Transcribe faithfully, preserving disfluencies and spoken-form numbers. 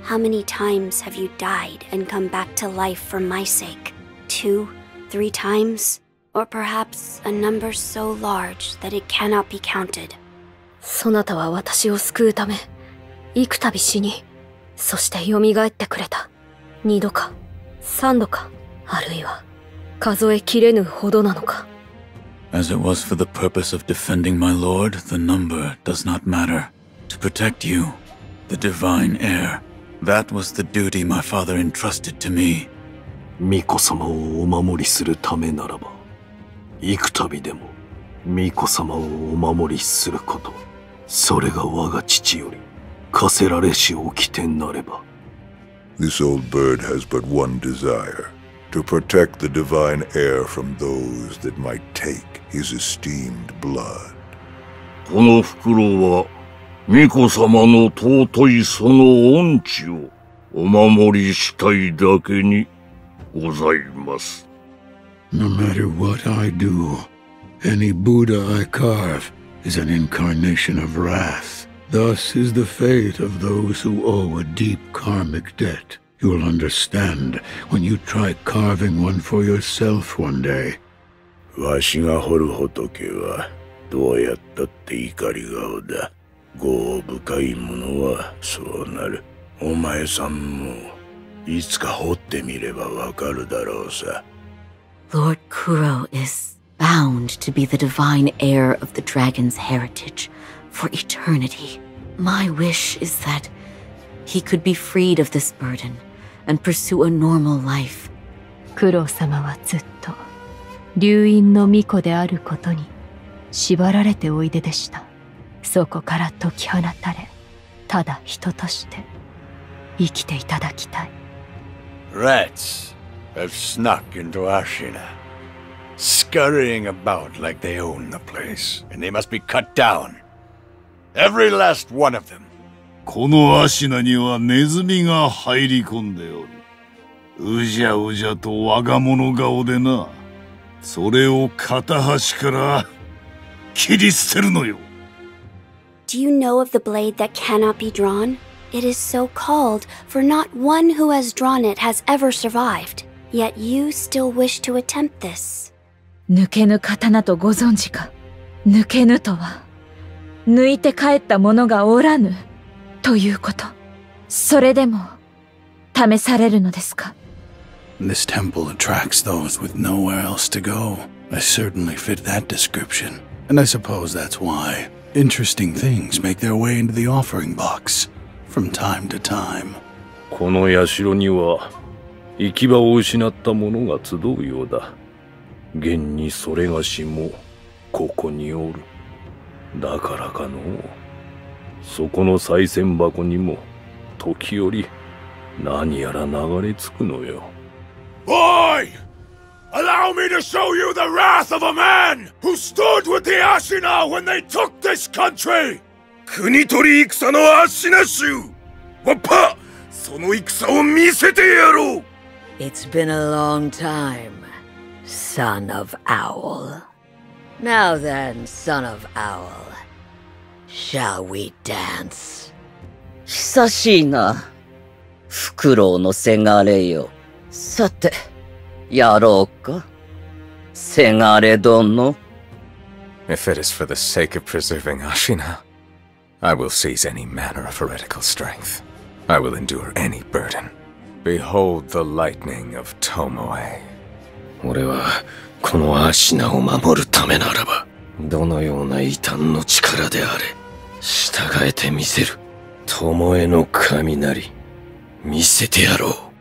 How many times have you died and come back to life for my sake? Two, three times? Or perhaps a number so large that it cannot be counted. そなたは私を救うため、幾度死に、そして蘇ってくれた。二度か、三度か、あるいは数えきれぬほどなのか。 As it was for the purpose of defending my lord, the number does not matter. To protect you, the divine heir, that was the duty my father entrusted to me. 巫女様をお守りするためならば、幾度でも巫女様をお守りすること、それが我が父より課せられし掟なれば。 This old bird has but one desire, to protect the divine heir from those that might take his esteemed blood. この袋は巫女様の尊いその恩知をお守りしたいだけにございます。 No matter what I do, any Buddha I carve is an incarnation of wrath. Thus is the fate of those who owe a deep karmic debt. You'll understand when you try carving one for yourself one day. わしが掘る仏はどうやったって怒り顔だ。業深いものはそうなる。お前さんもいつか掘ってみればわかるだろうさ。 Lord Kuro is bound to be the divine heir of the dragon's heritage for eternity. My wish is that he could be freed of this burden and pursue a normal life. クロ様はずっと流因の巫女であることに縛られておいででした。そこから解き放たれ、ただ人として生きていただきたい。 Rats have snuck into Ashina, scurrying about like they own the place, and they must be cut down. Every last one of them. このアシナにはネズミが入り込んでおる。うじゃうじゃと我が物顔でな。それを片端から切り捨てるのよ。 Do you know of the blade that cannot be drawn? It is so called, for not one who has drawn it has ever survived. Yet you still wish to attempt this. 抜けぬ刀とご存知か。抜けぬとは、抜いて帰った者がおらぬということ。それでも試されるのですか。 This temple attracts those with nowhere else to go. I certainly fit that description. And I suppose that's why interesting things make their way into the offering box from time to time. この社には行き場を失った者が集うようだ。現にそれがしもここにおる。だからかのう。そこの賽銭箱にも時折何やら流れ着くのよ。 Boy! Allow me to show you the wrath of a man who stood with the Ashina when they took this country! 国取り戦の足な衆！わっぱ！その戦を見せてやろう！ It's been a long time, son of Owl. Now then, son of Owl, shall we dance? 久しいな。フクロウのせがれよ。さて、やろうか。せがれ殿。 If it is for the sake of preserving Ashina, I will seize any manner of heretical strength. I will endure any burden. Behold the lightning of Tomoe. 俺はこのアシナを守るためならば、どのような異端の力であれ、従えてみせる。巴の雷、見せてやろう。